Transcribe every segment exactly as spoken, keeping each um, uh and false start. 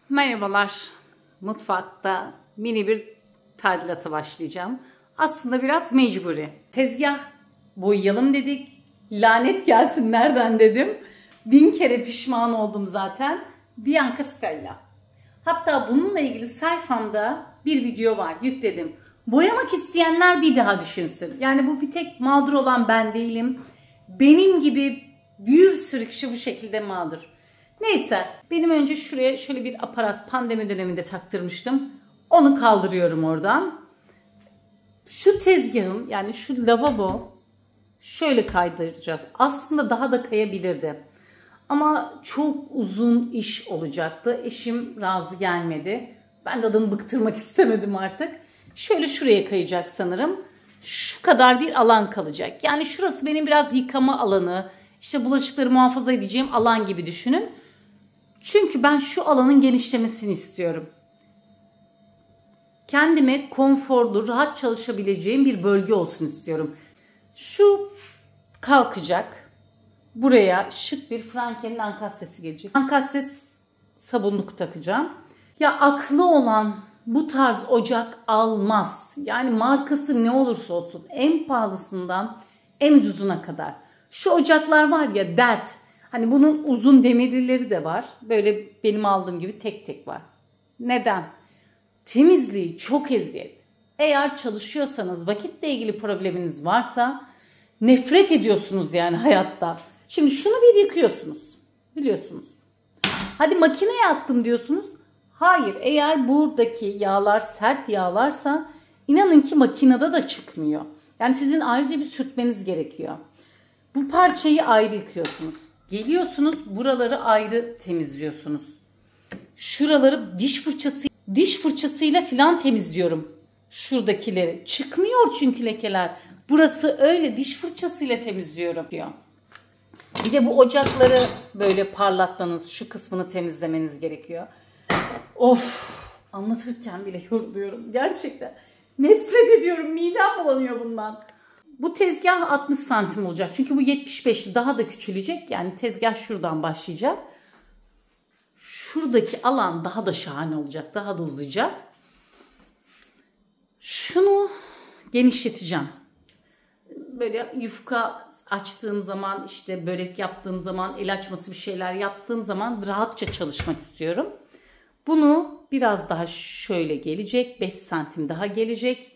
Merhabalar. Mutfakta mini bir tadilata başlayacağım. Aslında biraz mecburi. Tezgah boyayalım dedik. Lanet gelsin nereden dedim. Bin kere pişman oldum zaten. Bianca Stella. Hatta bununla ilgili sayfamda bir video var. Yükledim. Boyamak isteyenler bir daha düşünsün. Yani bu bir tek mağdur olan ben değilim. Benim gibi bir sürü kişi bu şekilde mağdur. Neyse, benim önce şuraya şöyle bir aparat pandemi döneminde taktırmıştım. Onu kaldırıyorum oradan. Şu tezgahım, yani şu lavabo şöyle kaydıracağız. Aslında daha da kayabilirdi. Ama çok uzun iş olacaktı. Eşim razı gelmedi. Ben de adamı bıktırmak istemedim artık. Şöyle şuraya kayacak sanırım. Şu kadar bir alan kalacak. Yani şurası benim biraz yıkama alanı. İşte bulaşıkları muhafaza edeceğim alan gibi düşünün. Çünkü ben şu alanın genişlemesini istiyorum. Kendime konforlu, rahat çalışabileceğim bir bölge olsun istiyorum. Şu kalkacak. Buraya şık bir Franken'in ankastresi gelecek. Ankastres sabunluk takacağım. Ya aklı olan bu tarz ocak almaz. Yani markası ne olursa olsun en pahalısından en ucuzuna kadar. Şu ocaklar var ya dert. Hani bunun uzun demirlileri de var. Böyle benim aldığım gibi tek tek var. Neden? Temizliği çok eziyet. Eğer çalışıyorsanız, vakitle ilgili probleminiz varsa nefret ediyorsunuz yani hayatta. Şimdi şunu bir yıkıyorsunuz. Biliyorsunuz. Hadi makineye attım diyorsunuz. Hayır, eğer buradaki yağlar sert yağlarsa inanın ki makinede de çıkmıyor. Yani sizin ayrıca bir sürtmeniz gerekiyor. Bu parçayı ayrı yıkıyorsunuz. Geliyorsunuz buraları ayrı temizliyorsunuz. Şuraları diş fırçası diş fırçasıyla filan temizliyorum. Şuradakileri. Çıkmıyor çünkü lekeler. Burası öyle diş fırçasıyla temizliyorum diyor. Bir de bu ocakları böyle parlatmanız, şu kısmını temizlemeniz gerekiyor. Of, anlatırken bile yoruluyorum. Gerçekten nefret ediyorum. Midem bulanıyor bundan. Bu tezgah altmış santim olacak. Çünkü bu yetmiş beşli daha da küçülecek. Yani tezgah şuradan başlayacak. Şuradaki alan daha da şahane olacak. Daha da uzayacak. Şunu genişleteceğim. Böyle yufka açtığım zaman, işte börek yaptığım zaman, el açması bir şeyler yaptığım zaman rahatça çalışmak istiyorum. Bunu biraz daha şöyle gelecek. beş santim daha gelecek.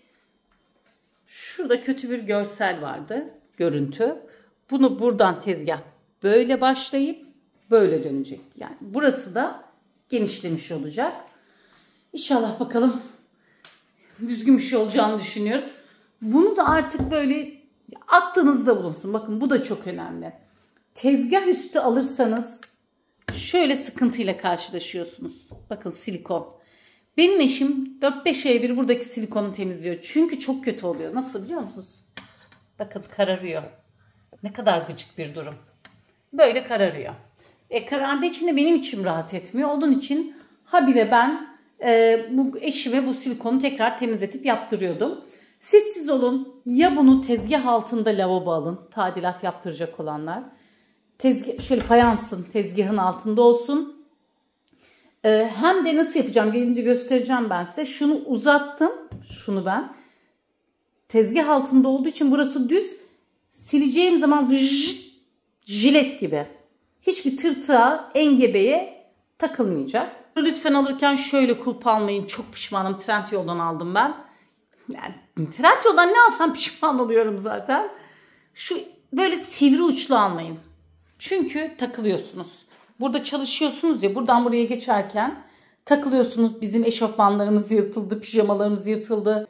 Şurada kötü bir görsel vardı. Görüntü. Bunu buradan tezgah böyle başlayıp böyle dönecek. Yani burası da genişlemiş olacak. İnşallah bakalım düzgün bir şey olacağını düşünüyoruz. Bunu da artık böyle aklınızda bulunsun. Bakın bu da çok önemli. Tezgah üstü alırsanız şöyle sıkıntıyla karşılaşıyorsunuz. Bakın silikon. Benim eşim dört beş ay bir buradaki silikonu temizliyor. Çünkü çok kötü oluyor. Nasıl biliyor musunuz? Bakın kararıyor. Ne kadar gıcık bir durum. Böyle kararıyor. E, karardığı için de benim içim rahat etmiyor. Onun için habire ben e, bu eşime bu silikonu tekrar temizletip yaptırıyordum. Siz siz olun. Ya bunu tezgah altında lavabo alın. Tadilat yaptıracak olanlar. Tezgah, şöyle fayansın tezgahın altında olsun. Ee, hem de nasıl yapacağım gelince göstereceğim ben size. Şunu uzattım. Şunu ben. Tezgah altında olduğu için burası düz. Sileceğim zaman vıjt, jilet gibi. Hiçbir tırtığa, engebeye takılmayacak. Lütfen alırken şöyle kulp almayın. Çok pişmanım. Trendyol'dan aldım ben. Yani Trendyol'dan ne alsam pişman oluyorum zaten. Şu böyle sivri uçlu almayın. Çünkü takılıyorsunuz. Burada çalışıyorsunuz ya, buradan buraya geçerken takılıyorsunuz. Bizim eşofmanlarımız yırtıldı, pijamalarımız yırtıldı.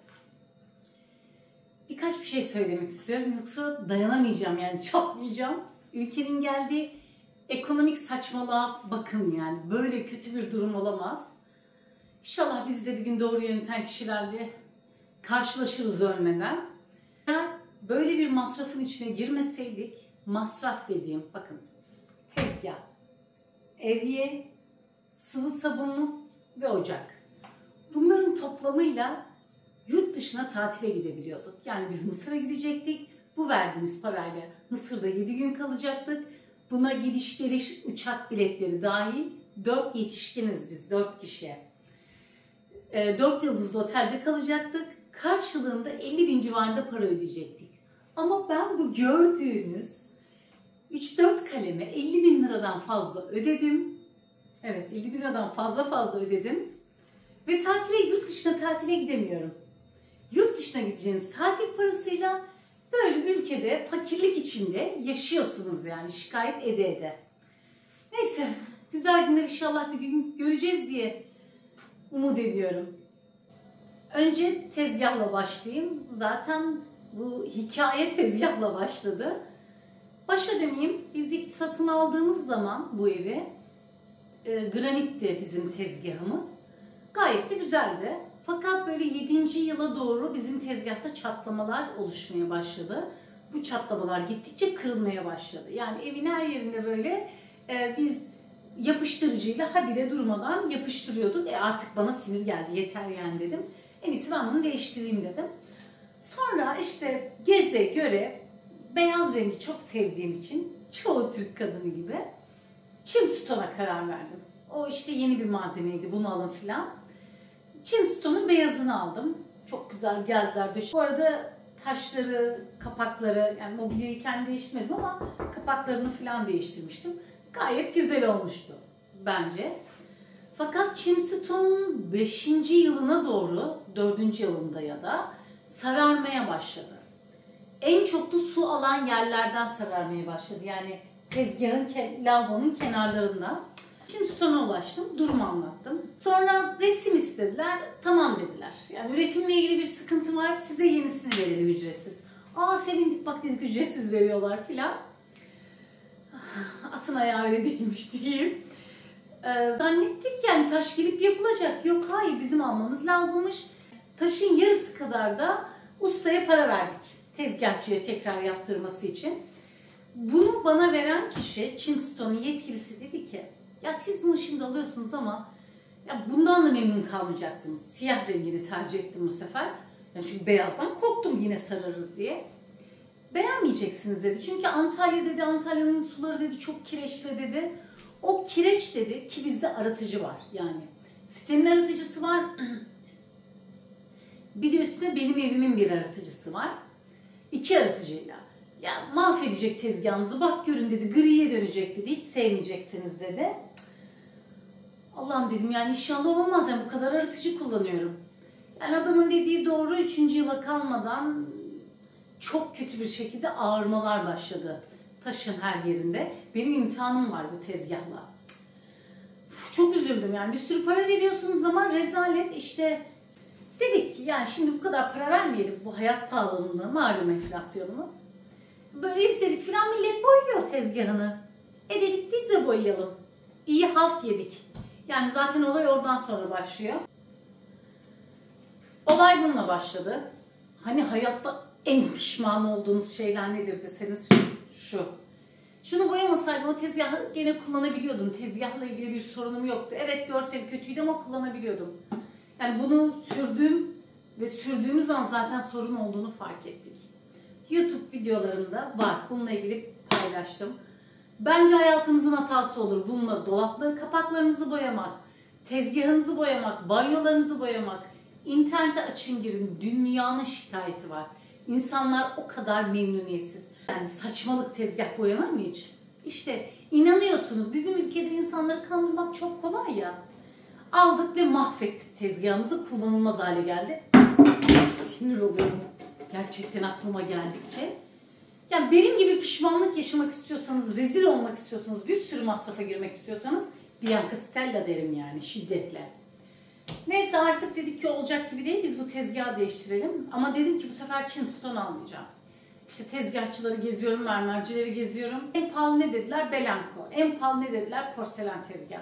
Birkaç bir şey söylemek istiyorum. Yoksa dayanamayacağım yani çatlayacağım. Ülkenin geldiği ekonomik saçmalığa bakın yani. Böyle kötü bir durum olamaz. İnşallah biz de bir gün doğru yöneten kişilerle karşılaşırız ölmeden. Eğer böyle bir masrafın içine girmeseydik, masraf dediğim bakın tezgah, evye, sıvı sabunluk ve ocak. Bunların toplamıyla yurt dışına tatile gidebiliyorduk. Yani biz Mısır'a gidecektik. Bu verdiğimiz parayla Mısır'da yedi gün kalacaktık. Buna gidiş geliş uçak biletleri dahil Dört yetişkiniz biz, dört kişi. E, dört yıldızlı otelde kalacaktık. Karşılığında elli bin civarında para ödeyecektik. Ama ben bu gördüğünüz üç dört kaleme elli bin liradan fazla ödedim. Evet, elli bin liradan fazla fazla ödedim. Ve tatile, yurt dışına tatile gidemiyorum. Yurt dışına gideceğiniz tatil parasıyla böyle ülkede fakirlik içinde yaşıyorsunuz yani, şikayet ede ede. Neyse, güzel günler inşallah bir gün göreceğiz diye umut ediyorum. Önce tezgahla başlayayım. Zaten bu hikaye tezgahla başladı. Başa döneyim. Biz ilk satın aldığımız zaman bu evi, e, granitti bizim tezgahımız. Gayet de güzeldi. Fakat böyle yedinci yıla doğru bizim tezgahta çatlamalar oluşmaya başladı. Bu çatlamalar gittikçe kırılmaya başladı. Yani evin her yerinde böyle e, biz yapıştırıcıyla habire durmadan yapıştırıyorduk. E artık bana sinir geldi, yeter yani dedim. En iyisi ben bunu değiştireyim dedim. Sonra işte geze göre beyaz rengi çok sevdiğim için, çoğu Türk kadını gibi, Chimstone'a karar verdim. O işte yeni bir malzemeydi, bunu alın filan. Chimstone'un beyazını aldım. Çok güzel geldiler. Bu arada taşları, kapakları, yani mobilyayı kendi değiştirmedim ama kapaklarını filan değiştirmiştim. Gayet güzel olmuştu bence. Fakat Chimstone'un beşinci yılına doğru, dördüncü yılında ya da sararmaya başladı. En çok da su alan yerlerden sararmaya başladı. Yani tezgahın, lavabonun kenarlarından. Chimstone'a ulaştım, durumu anlattım. Sonra resim istediler, tamam dediler. Yani üretimle ilgili bir sıkıntı var, size yenisini verelim ücretsiz. Aa sevindik bak dedik, ücretsiz veriyorlar filan. Atın ayağı öyle değilmiş diyeyim. Ee, zannettik yani taş gelip yapılacak. Yok hayır, bizim almamız lazımmış. Taşın yarısı kadar da ustaya para verdik. Tezgahçıya tekrar yaptırması için. Bunu bana veren kişi, Chimstone'un yetkilisi dedi ki, ya siz bunu şimdi alıyorsunuz ama ya bundan da memnun kalmayacaksınız. Siyah rengini tercih ettim bu sefer. Ya çünkü beyazdan korktum yine sararır diye. Beğenmeyeceksiniz dedi. Çünkü Antalya dedi, Antalya'nın suları dedi çok kireçli dedi. O kireç dedi ki bizde arıtıcı var yani. Sitenin arıtıcısı var. Bir de üstüne benim evimin bir arıtıcısı var. İki arıtıcıyla. Ya mahvedecek tezgahınızı, bak görün dedi, griye dönecek dedi, hiç sevmeyeceksiniz dedi. Allah'ım dedim yani inşallah olmaz, yani bu kadar arıtıcı kullanıyorum. Yani adamın dediği doğru, üçüncü yıla kalmadan çok kötü bir şekilde ağarmalar başladı taşın her yerinde. Benim imtihanım var bu tezgahla. Çok üzüldüm yani, bir sürü para veriyorsunuz ama rezalet işte. Dedik ki yani şimdi bu kadar para vermeyelim, bu hayat pahalılığında malum enflasyonumuz. Böyle istedik filan, millet boyuyor tezgahını. E dedik biz de boyayalım. İyi halt yedik. Yani zaten olay oradan sonra başlıyor. Olay bununla başladı. Hani hayatta en pişman olduğunuz şeyler nedir deseniz şu. şu. Şunu boyamasaydım o tezgahı gene kullanabiliyordum. Tezgahla ilgili bir sorunum yoktu. Evet görseli kötüydü ama kullanabiliyordum. Yani bunu sürdüğüm ve sürdüğümüz an zaten sorun olduğunu fark ettik. YouTube videolarımda var. Bununla ilgili paylaştım. Bence hayatınızın hatası olur. Bununla dolapları, kapaklarınızı boyamak, tezgahınızı boyamak, banyolarınızı boyamak. İnternete açın girin. Dünyanın şikayeti var. İnsanlar o kadar memnuniyetsiz. Yani saçmalık, tezgah boyanır mı hiç? İşte inanıyorsunuz. Bizim ülkede insanları kandırmak çok kolay ya. Aldık ve mahvettik tezgahımızı. Kullanılmaz hale geldi. Sinir oluyorum. Gerçekten aklıma geldikçe. Yani benim gibi pişmanlık yaşamak istiyorsanız, rezil olmak istiyorsanız, bir sürü masrafa girmek istiyorsanız Bianca Stella derim yani şiddetle. Neyse artık dedik ki olacak gibi değil, biz bu tezgahı değiştirelim. Ama dedim ki bu sefer Chimstone almayacağım. İşte tezgahçıları geziyorum, mermercileri geziyorum. En pahalı ne dediler? Belenko. En pahalı ne dediler? Porselen tezgah.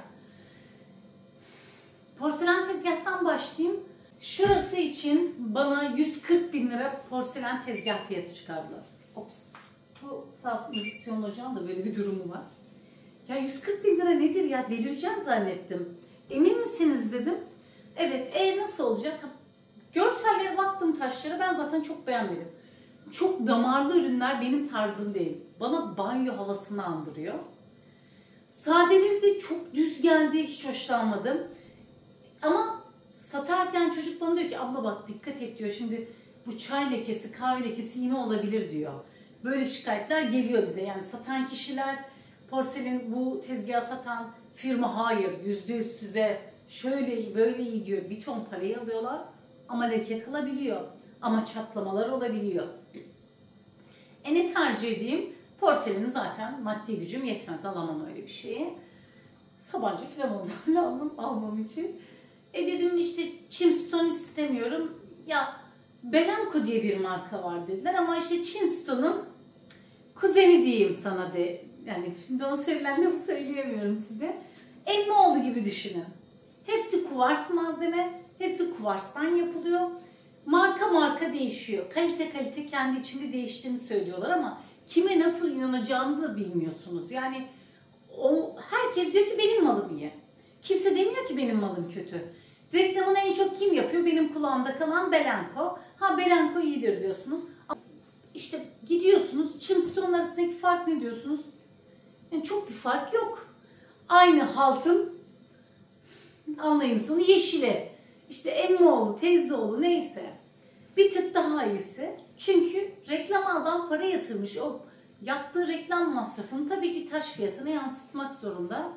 Porselen tezgahtan başlayayım. Şurası için bana yüz kırk bin lira porselen tezgah fiyatı çıkardılar. Ops. Bu sağ olsun Diksiyon hocam da böyle bir durumu var. Ya yüz kırk bin lira nedir ya? Delireceğim zannettim. Emin misiniz dedim. Evet. E nasıl olacak? Görsellere baktım taşlara. Ben zaten çok beğenmedim. Çok damarlı ürünler benim tarzım değil. Bana banyo havasını andırıyor. Sadeleri de çok düz geldi. Hiç hoşlanmadım. Ama satarken çocuk bana diyor ki abla bak dikkat et diyor. Şimdi bu çay lekesi, kahve lekesi yine olabilir diyor. Böyle şikayetler geliyor bize. Yani satan kişiler, porselen bu tezgahı satan firma hayır yüzde yüz size şöyle iyi böyle iyi diyor. Bir ton parayı alıyorlar ama leke kalabiliyor. Ama çatlamalar olabiliyor. E ne tercih edeyim? Porseleni zaten maddi gücüm yetmez. Alamam öyle bir şeyi. Sabancı falan olmam lazım almam için. E dedim işte Chimstone istemiyorum. Ya Belenko diye bir marka var dediler ama işte Chimstone'un kuzeni diyeyim sana de. Yani şimdi o sevilen lafı söyleyemiyorum size. Elmaoğlu gibi düşünün. Hepsi kuvars malzeme. Hepsi kuvarstan yapılıyor. Marka marka değişiyor. Kalite kalite kendi içinde değiştiğini söylüyorlar ama kime nasıl inanacağını da bilmiyorsunuz. Yani o herkes diyor ki benim malım iyi. Kimse demiyor ki benim malım kötü. Reklamını en çok kim yapıyor? Benim kulağımda kalan Belenko. Ha Belenko iyidir diyorsunuz. İşte gidiyorsunuz. Chimstone arasındaki fark ne diyorsunuz? Yani çok bir fark yok. Aynı haltın anlayın sonu yeşile. İşte emmoğlu, teyzeoğlu neyse. Bir tık daha iyisi. Çünkü reklam adam para yatırmış. O yaptığı reklam masrafını tabii ki taş fiyatına yansıtmak zorunda.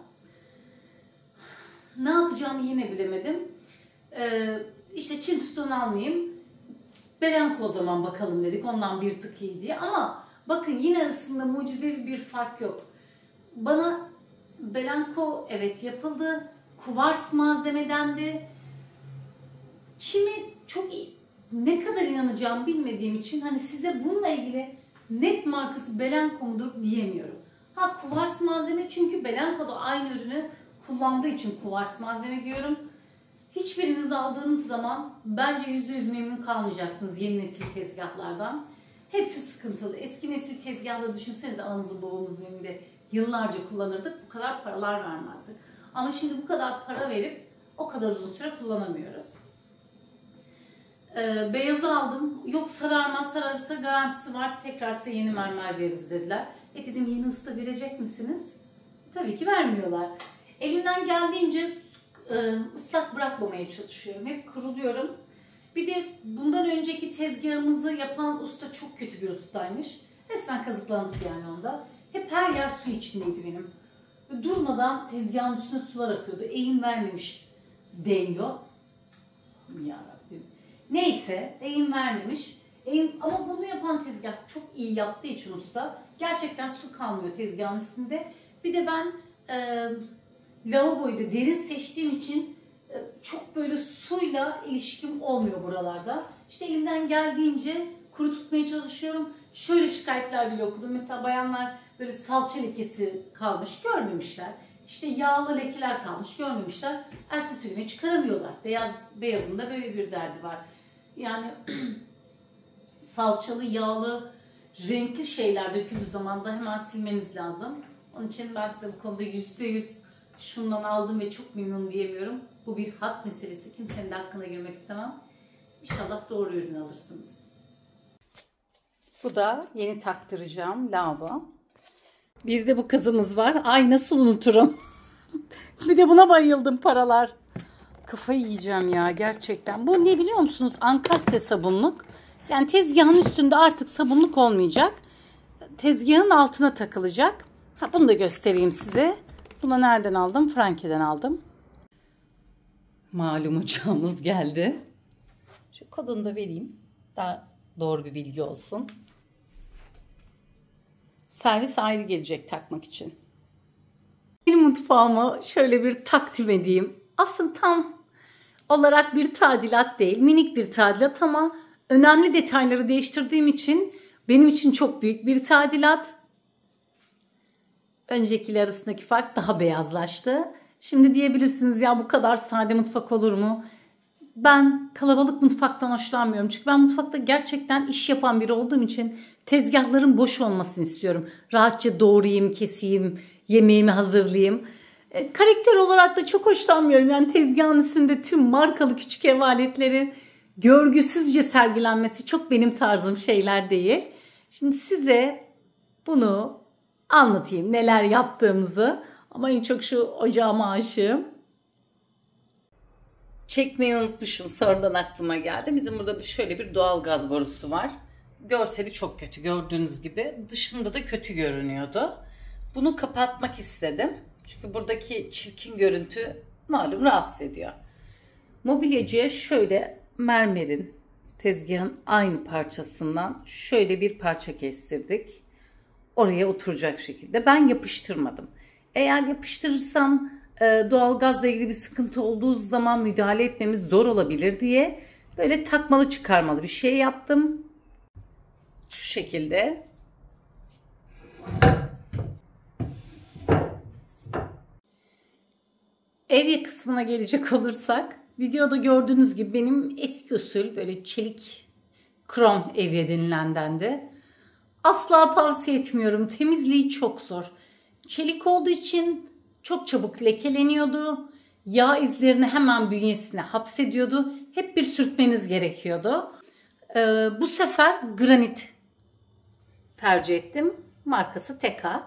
Ne yapacağımı yine bilemedim. Ee, işte Chimstone almayayım. Belenko o zaman bakalım dedik. Ondan bir tık iyi diye. Ama bakın yine arasında mucizevi bir fark yok. Bana Belenko evet yapıldı. Kuvars malzemedendi. Kimi çok iyi, ne kadar inanacağımı bilmediğim için hani size bununla ilgili net markası Belenko mudur diyemiyorum. Ha kuvars malzeme çünkü Belenko da aynı ürünü kullandığı için kuvars malzeme diyorum. Hiçbiriniz aldığınız zaman bence yüzde yüz memnun kalmayacaksınız yeni nesil tezgahlardan. Hepsi sıkıntılı. Eski nesil tezgahları düşünsenize anamızın babamızın evinde yıllarca kullanırdık. Bu kadar paralar vermezdik. Ama şimdi bu kadar para verip o kadar uzun süre kullanamıyoruz. Ee, beyazı aldım. Yok sararmaz, sararsa garantisi var. Tekrar size yeni mermer veririz dediler. E dedim yeni usta verecek misiniz? Tabii ki vermiyorlar. Elimden geldiğince e, ıslak bırakmamaya çalışıyorum. Hep kuruluyorum. Bir de bundan önceki tezgahımızı yapan usta çok kötü bir ustaymış. Resmen kazıklandık yani onda. Hep her yer su içindeydi benim. Durmadan tezgahın üstüne sular akıyordu. Eğim vermemiş deniyor. Yarabbim. Neyse eğim vermemiş. Eğim, ama bunu yapan tezgah çok iyi yaptığı için usta gerçekten su kalmıyor tezgahın üstünde. Bir de ben e, lavaboyu da derin seçtiğim için e, çok böyle suyla ilişkim olmuyor buralarda. İşte elimden geldiğince kuru tutmaya çalışıyorum. Şöyle şikayetler bile okudum. Mesela bayanlar böyle salça lekesi kalmış görmemişler. İşte yağlı lekeler kalmış görmemişler. Ertesi güne çıkaramıyorlar. Beyaz, beyazın da böyle bir derdi var. Yani salçalı, yağlı, renkli şeyler döküldüğü zaman da hemen silmeniz lazım. Onun için ben size bu konuda yüzde yüz şundan aldım ve çok memnun diyemiyorum. Bu bir hak meselesi. Kimsenin de hakkına girmek istemem. İnşallah doğru ürün alırsınız. Bu da yeni taktıracağım lavabo. Bir de bu kızımız var. Ay nasıl unuturum. Bir de buna bayıldım paralar. Kafayı yiyeceğim ya gerçekten. Bu ne biliyor musunuz? Ankastre sabunluk. Yani tezgahın üstünde artık sabunluk olmayacak. Tezgahın altına takılacak. Ha, bunu da göstereyim size. Bunu nereden aldım? Franke'den aldım. Malum ocağımız geldi. Şu kodunu da vereyim. Daha doğru bir bilgi olsun. Servis ayrı gelecek takmak için. Benim mutfağımı şöyle bir takdim edeyim. Aslında tam olarak bir tadilat değil. Minik bir tadilat ama önemli detayları değiştirdiğim için benim için çok büyük bir tadilat. Öncekiler arasındaki fark daha beyazlaştı. Şimdi diyebilirsiniz ya bu kadar sade mutfak olur mu? Ben kalabalık mutfaktan hoşlanmıyorum. Çünkü ben mutfakta gerçekten iş yapan biri olduğum için tezgahların boş olmasını istiyorum. Rahatça doğrayayım, keseyim, yemeğimi hazırlayayım. E, karakter olarak da çok hoşlanmıyorum. Yani tezgahın üstünde tüm markalı küçük ev aletlerin görgüsüzce sergilenmesi çok benim tarzım şeyler değil. Şimdi size bunu anlatayım neler yaptığımızı. Ama en çok şu ocağıma aşığım. Çekmeyi unutmuşum. Sonradan aklıma geldi. Bizim burada şöyle bir doğal gaz borusu var. Görseli çok kötü, gördüğünüz gibi. Dışında da kötü görünüyordu. Bunu kapatmak istedim. Çünkü buradaki çirkin görüntü malum rahatsız ediyor. Mobilyacıya şöyle mermerin, tezgahın aynı parçasından şöyle bir parça kestirdik. Oraya oturacak şekilde. Ben yapıştırmadım. Eğer yapıştırırsam doğalgazla ilgili bir sıkıntı olduğu zaman müdahale etmemiz zor olabilir diye böyle takmalı çıkarmalı bir şey yaptım. Şu şekilde. Evye kısmına gelecek olursak, videoda gördüğünüz gibi benim eski usul böyle çelik krom evye denilendendi. Asla tavsiye etmiyorum. Temizliği çok zor. Çelik olduğu için çok çabuk lekeleniyordu. Yağ izlerini hemen bünyesine hapsediyordu. Hep bir sürtmeniz gerekiyordu. Ee, bu sefer granit tercih ettim. Markası Teka.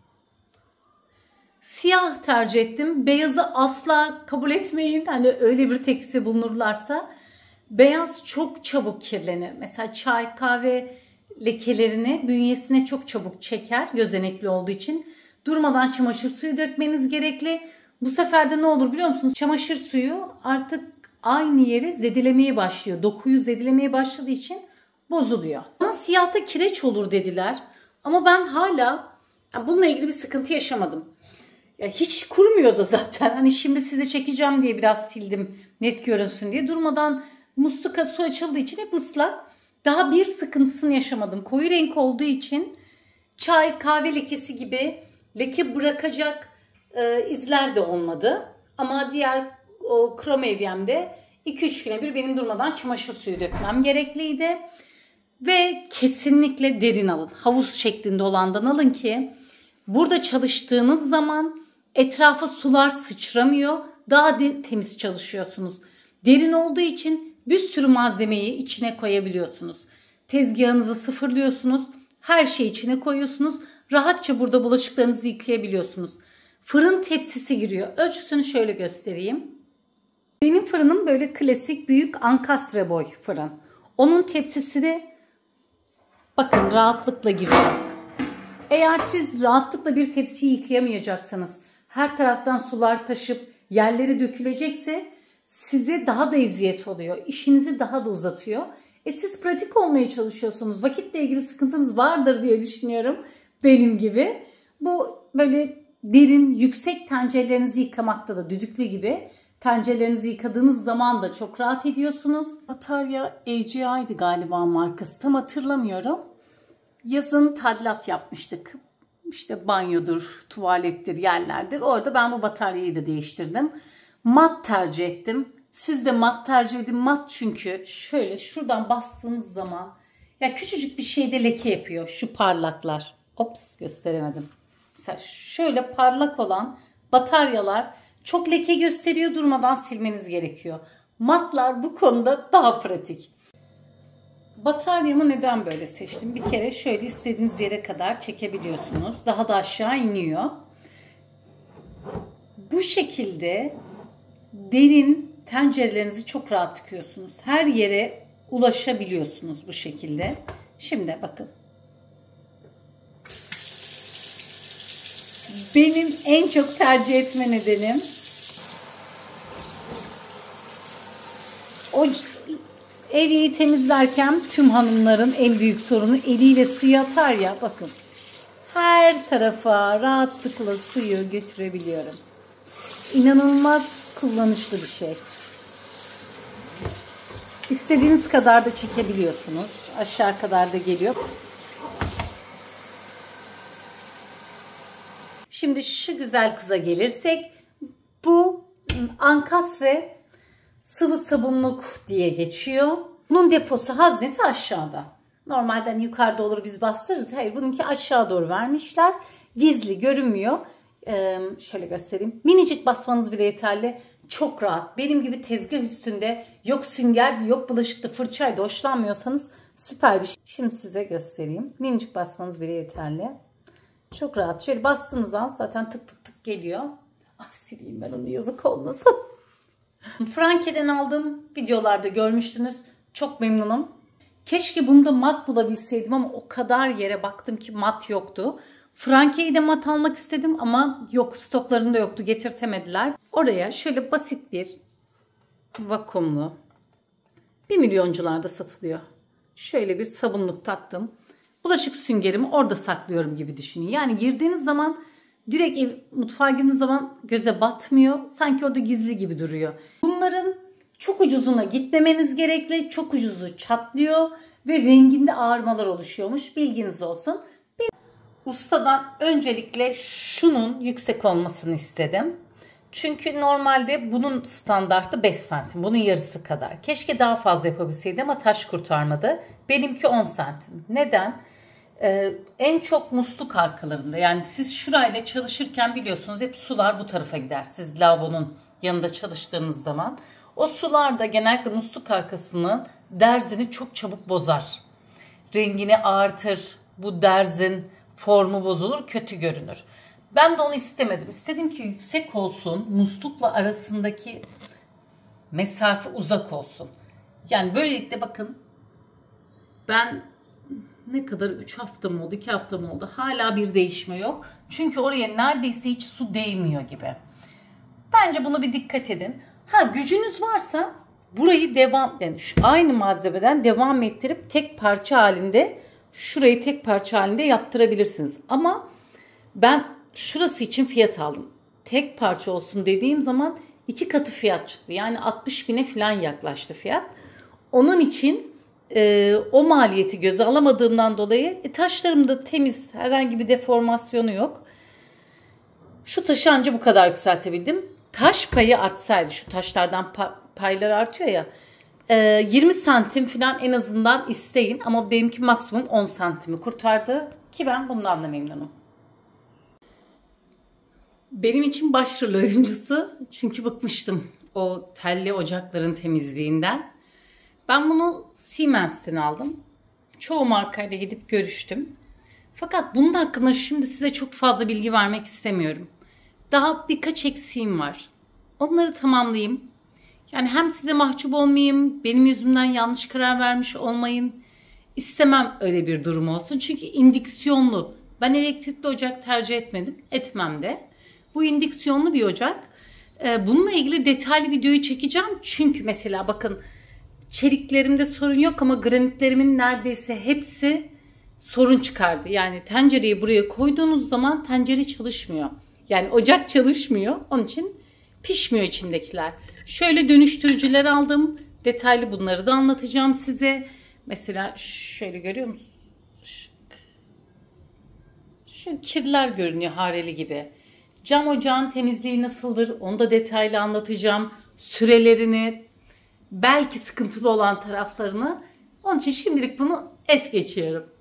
Siyah tercih ettim. Beyazı asla kabul etmeyin. Hani öyle bir teklifte bulunurlarsa. Beyaz çok çabuk kirlenir. Mesela çay, kahve lekelerini bünyesine çok çabuk çeker. Gözenekli olduğu için. Durmadan çamaşır suyu dökmeniz gerekli. Bu sefer de ne olur biliyor musunuz? Çamaşır suyu artık aynı yeri zedelemeye başlıyor. Dokuyu zedelemeye başladığı için bozuluyor. Sana siyahta kireç olur dediler. Ama ben hala bununla ilgili bir sıkıntı yaşamadım. Ya hiç kurmuyor da zaten. Hani şimdi size çekeceğim diye biraz sildim net görünsün diye. Durmadan musluka su açıldığı için hep ıslak. Daha bir sıkıntısını yaşamadım. Koyu renk olduğu için çay, kahve lekesi gibi leke bırakacak e, izler de olmadı. Ama diğer o krom evyemde iki üç güne bir benim durmadan çamaşır suyu dökmem gerekliydi. Ve kesinlikle derin alın. Havuz şeklinde olandan alın ki burada çalıştığınız zaman etrafa sular sıçramıyor. Daha de, temiz çalışıyorsunuz. Derin olduğu için bir sürü malzemeyi içine koyabiliyorsunuz. Tezgahınızı sıfırlıyorsunuz. Her şeyi içine koyuyorsunuz. Rahatça burada bulaşıklarınızı yıkayabiliyorsunuz. Fırın tepsisi giriyor. Ölçüsünü şöyle göstereyim. Benim fırınım böyle klasik büyük ankastre boy fırın. Onun tepsisi de bakın rahatlıkla giriyor. Eğer siz rahatlıkla bir tepsiyi yıkayamayacaksanız, her taraftan sular taşıp yerleri dökülecekse size daha da eziyet oluyor. İşinizi daha da uzatıyor. E siz pratik olmaya çalışıyorsunuz. Vakitle ilgili sıkıntınız vardır diye düşünüyorum. Benim gibi. Bu böyle derin, yüksek tencerelerinizi yıkamakta da düdüklü gibi. Tencerelerinizi yıkadığınız zaman da çok rahat ediyorsunuz. Batarya A G I'di galiba markası. Tam hatırlamıyorum. Yazın tadilat yapmıştık. İşte banyodur, tuvalettir, yerlerdir. Orada ben bu bataryayı da değiştirdim. Mat tercih ettim. Siz de mat tercih edin. Mat çünkü şöyle şuradan bastığınız zaman ya küçücük bir şeyde leke yapıyor. Şu parlaklar. Ops gösteremedim. Mesela şöyle parlak olan bataryalar çok leke gösteriyor, durmadan silmeniz gerekiyor. Matlar bu konuda daha pratik. Bataryamı neden böyle seçtim? Bir kere şöyle istediğiniz yere kadar çekebiliyorsunuz. Daha da aşağı iniyor. Bu şekilde derin tencerelerinizi çok rahat tıkıyorsunuz. Her yere ulaşabiliyorsunuz bu şekilde. Şimdi bakın. Benim en çok tercih etme nedenim o evyeyi temizlerken tüm hanımların en büyük sorunu eliyle suyu atar ya, bakın. Her tarafa rahatlıkla suyu götürebiliyorum. İnanılmaz kullanışlı bir şey. İstediğiniz kadar da çekebiliyorsunuz. Aşağı kadar da geliyor. Şimdi şu güzel kıza gelirsek, bu ankastre sıvı sabunluk diye geçiyor. Bunun deposu, haznesi aşağıda. Normalden yukarıda olur biz bastırırız. Hayır, bununki aşağı doğru vermişler. Gizli görünmüyor. Ee, şöyle göstereyim. Minicik basmanız bile yeterli. Çok rahat. Benim gibi tezgah üstünde yok süngerdi, yok bulaşıklı fırçaydı hoşlanmıyorsanız süper bir şey. Şimdi size göstereyim. Minicik basmanız bile yeterli. Çok rahat. Şöyle bastığınız an zaten tık tık tık geliyor. Ah, sileyim ben onu, yazık olmasın. Franke'den aldığım videolarda görmüştünüz. Çok memnunum. Keşke bunda mat bulabilseydim ama o kadar yere baktım ki mat yoktu. Franke'yi de mat almak istedim ama yok, stoklarında yoktu, getirtemediler. Oraya şöyle basit bir vakumlu, bir milyoncularda satılıyor. Şöyle bir sabunluk taktım. Bulaşık süngerimi orada saklıyorum gibi düşünün. Yani girdiğiniz zaman direkt ev, mutfağa girdiğiniz zaman göze batmıyor. Sanki orada gizli gibi duruyor. Bunların çok ucuzuna gitmemeniz gerekli. Çok ucuzu çatlıyor ve renginde ağarmalar oluşuyormuş. Bilginiz olsun. Bir ustadan öncelikle şunun yüksek olmasını istedim. Çünkü normalde bunun standartı beş santim. Bunun yarısı kadar. Keşke daha fazla yapabilseydim ama taş kurtarmadı. Benimki on santim. Neden? Ee, en çok musluk arkalarında. Yani siz şurayla çalışırken biliyorsunuz hep sular bu tarafa gider. Siz lavabonun yanında çalıştığınız zaman. O sular da genellikle musluk arkasının derzini çok çabuk bozar. Rengini ağartır. Bu derzin formu bozulur, kötü görünür. Ben de onu istemedim. İstedim ki yüksek olsun, muslukla arasındaki mesafe uzak olsun. Yani böylelikle bakın, ben ne kadar, üç hafta mı oldu, iki hafta mı oldu, hala bir değişme yok. Çünkü oraya neredeyse hiç su değmiyor gibi. Bence buna bir dikkat edin. Ha, gücünüz varsa burayı devam, yani şu aynı malzemeden devam ettirip tek parça halinde, şurayı tek parça halinde yaptırabilirsiniz. Ama ben şurası için fiyat aldım. Tek parça olsun dediğim zaman iki katı fiyat çıktı. Yani altmış bine falan yaklaştı fiyat. Onun için e, o maliyeti göze alamadığımdan dolayı e, taşlarım da temiz, herhangi bir deformasyonu yok. Şu taşı anca bu kadar yükseltebildim. Taş payı artsaydı, şu taşlardan paylar artıyor ya, e, yirmi santim falan en azından isteyin. Ama benimki maksimum on santimi kurtardı ki ben bundan da memnunum. Benim için başrol oyuncusu, çünkü bıkmıştım o telli ocakların temizliğinden. Ben bunu Siemens'ten aldım. Çoğu markayla gidip görüştüm. Fakat bunun hakkında şimdi size çok fazla bilgi vermek istemiyorum. Daha birkaç eksiğim var. Onları tamamlayayım. Yani hem size mahcup olmayayım, benim yüzümden yanlış karar vermiş olmayın. İstemem öyle bir durum olsun. Çünkü indüksiyonlu. Ben elektrikli ocak tercih etmedim. Etmem de. Bu indüksiyonlu bir ocak. Bununla ilgili detaylı videoyu çekeceğim. Çünkü mesela bakın, çeliklerimde sorun yok ama granitlerimin neredeyse hepsi sorun çıkardı. Yani tencereyi buraya koyduğunuz zaman tencere çalışmıyor. Yani ocak çalışmıyor. Onun için pişmiyor içindekiler. Şöyle dönüştürücüler aldım. Detaylı bunları da anlatacağım size. Mesela şöyle görüyor musunuz? Şöyle kirler görünüyor, hareli gibi. Cam ocağın temizliği nasıldır onu da detaylı anlatacağım. Sürelerini, belki sıkıntılı olan taraflarını. Onun için şimdilik bunu es geçiyorum.